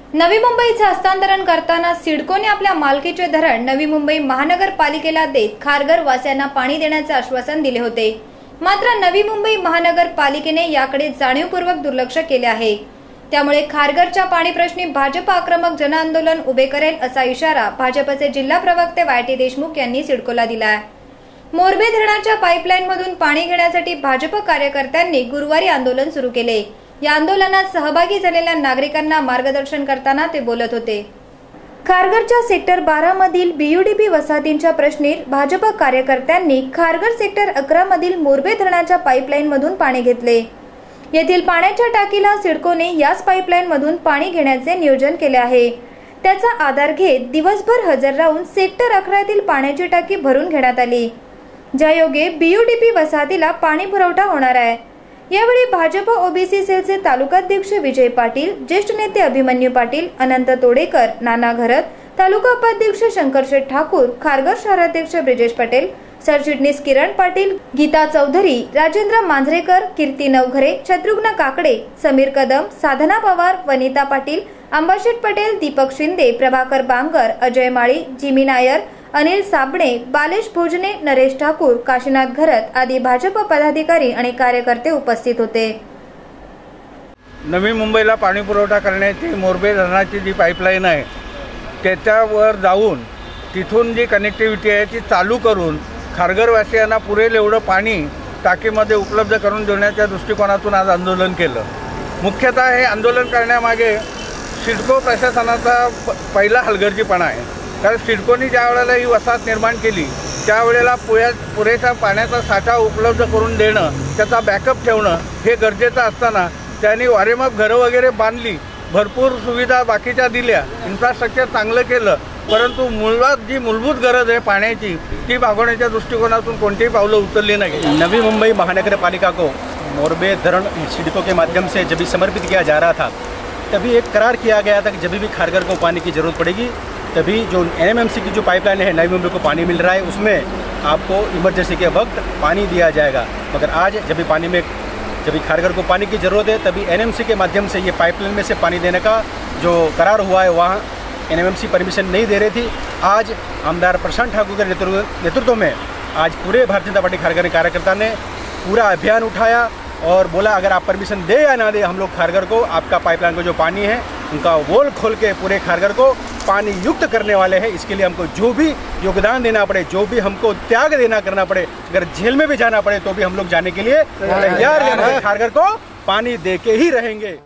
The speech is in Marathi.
नवी मुंबईचे हस्तांतरण करताना सिडकोने आपल्या मालकीचे धरण नवी मुंबई महानगरपालिकेला देत खारघर वासियांना पाणी देण्याचे आश्वासन दिले होते। मात्र नवी मुंबई महानगरपालिकेने याकडे जाणीवपूर्वक दुर्लक्ष केले आहे। त्यामुळे खारघरच्या पाणी प्रश्नी भाजप आक्रमक जनआंदोलन उभे करेल असा इशारा भाजपचे जिल्हा प्रवक्ते वाय.टी. देशमुख यांनी सिडकोला दिला आहे। मोरबे धरणाच्या पाईपलाईन मधून पाणी घेण्यासाठी भाजप कार्यकर्त्यांनी गुरुवारी आंदोलन सुरू केले। या आंदोलनात सहभागी झालेल्या नागरिकांना मार्गदर्शन करताना ते बोलत होते। खारघरच्या सेक्टर 12 मधील बीयूडीपी वसाहतींच्या प्रश्नी भाजप कार्यकर्त्यांनी खारघर सेक्टर 11 मधील मोरबे धरणाच्या पाईपलाईन मधून पाणी घेतले। येथील पाण्याच्या टाकीला सिडकोने याच पाईपलाईन मधून पाणी घेण्याचे नियोजन केले आहे। त्याचा आधार घेत दिवसभर हजर राहून सेक्टर 11 तील पाण्याची टाकी भरून घेण्यात आली, ज्यायोगे बीयूडीपी वसाहतीला पाणी पुरवठा होणार आहे। यावेळी भाजप ओबीसी सेलचे तालुकाध्यक्ष विजय पाटील, ज्येष्ठ नेते अभिमन्यू पाटील, अनंत तोडेकर, नाना घरत, तालुका उपाध्यक्ष शंकरशेठ ठाकूर, खारघर शहराध्यक्ष ब्रिजेश पटेल, सरचिटणीस किरण पाटील, गीता चौधरी, राजेंद्र मांजरेकर, कीर्ती नवघरे, शत्रुघ्न काकडे, समीर कदम, साधना पवार, वनिता पाटील, अंबाशेठ पटेल, दीपक शिंदे, प्रभाकर बांगर, अजय माळी, जिमी नायर, अनिल साबणे, बालेश भोजने, नरेश ठाकूर, काशीनाथ घरत आदी भाजप पदाधिकारी आणि कार्यकर्ते उपस्थित होते। नवी मुंबईला पाणी पुरवठा करण्याची मोरबे धरणाची जी पाईपलाईन आहे त्याच्यावर जाऊन तिथून जी कनेक्टिव्हिटी आहे ती चालू करून खारघरवासियांना पुरेल एवढं पाणी टाकीमध्ये उपलब्ध करून देण्याच्या दृष्टिकोनातून आज आंदोलन केलं। मुख्यतः हे आंदोलन करण्यामागे सिडको प्रशासनाचा पहिला हलगर्जीपणा आहे। कारण सिडकोने ज्या वेळेला ही वसाहत निर्माण केली त्यावेळेला पुरेसा पाण्याचा साठा उपलब्ध करून देणं, त्याचा बॅकअप ठेवणं हे गरजेचं असताना त्यांनी वारेमाप घरं वगैरे बांधली, भरपूर सुविधा बाकीच्या दिल्या, इन्फ्रास्ट्रक्चर चांगलं केलं, परंतु जी मूलभूत गरज आहे पाण्याची ती भागवण्याच्या दृष्टिकोनातून कोणतीही पावलं उचलली नाही। नवी मुंबई महानगर पालिका को मोरबे धरण सिडको के माध्यम से जब भी समर्पित किया जा रहा था तभी एक करार किया गया था कि जब भी खारघर को पानी की ज़रूरत पड़ेगी तभी जो एनएमएमसी की जो पाइपलाइन है नवी मुंबई को पानी मिल रहा है उसमें आपको इमरजेंसी के वक्त पानी दिया जाएगा। मगर आज जब भी खारघर को पानी की ज़रूरत है तभी एनएमसी के माध्यम से ये पाइपलाइन में से पानी देने का जो करार हुआ है वहाँ एनएमसी परमिशन नहीं दे रही थी। आज आमदार प्रशांत ठाकुर के नेतृत्व में आज पूरे भारतीय जनता पार्टी खारघर कार्यकर्ता ने पूरा अभियान उठाया और बोला अगर आप परमिशन दे या ना दे हम लोग खारघर को आपका पाइपलाइन का जो पानी है उनका वोल खोल के पूरे खारघर को पानी युक्त करने वाले हैं। इसके लिए हमको जो भी योगदान देना पड़े, जो भी हमको त्याग देना करना पड़े, अगर जेल में भी जाना पड़े तो भी हम लोग जाने के लिए तैयार हैं। खारघर को पानी दे के ही रहेंगे।